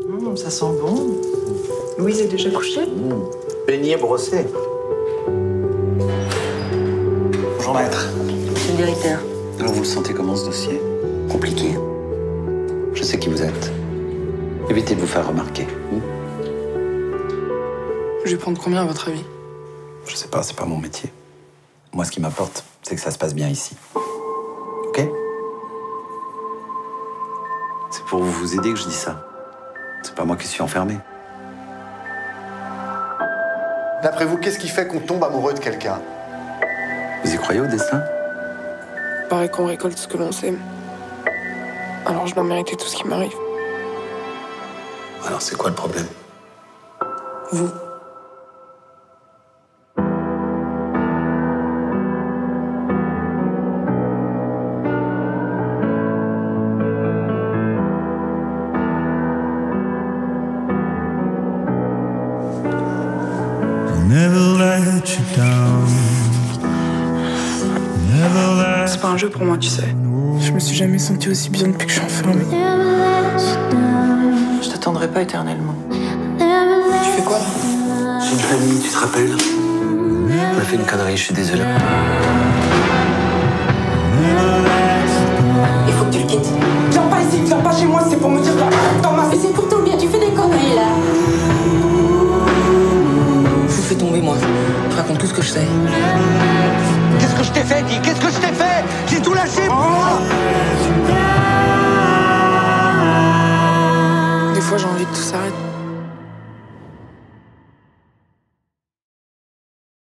Ça sent bon. Louise est déjà couchée? Beignet brossé. Bonjour maître. C'est le directeur. Alors vous le sentez comment ce dossier? Compliqué. Je sais qui vous êtes. Évitez de vous faire remarquer. Je vais prendre combien à votre avis? Je sais pas, c'est pas mon métier. Moi, ce qui m'importe, c'est que ça se passe bien ici. Ok? C'est pour vous aider que je dis ça. C'est pas moi qui suis enfermé. D'après vous, qu'est-ce qui fait qu'on tombe amoureux de quelqu'un? Vous y croyez au destin? Paraît qu'on récolte ce que l'on sème. Alors je dois mériter tout ce qui m'arrive. Alors c'est quoi le problème? Vous. C'est pas un jeu pour moi, tu sais. Je me suis jamais sentie aussi bien depuis que je suis enfermée. Je t'attendrai pas éternellement. Tu fais quoi là? J'ai une famille, tu te rappelles? On a fait une connerie, je suis désolé. Il faut que tu le quittes. Viens pas ici, viens pas chez moi, c'est pour me dire dans ma Mais c'est pour ton bien, tu fais des conneries là. Je vous fais tomber moi. Je raconte tout ce que je sais. Qu'est-ce que je t'ai fait, dis? Qu'est-ce que je t'ai fait? J'ai tout lâché pour moi. Des fois j'ai envie que tout s'arrête.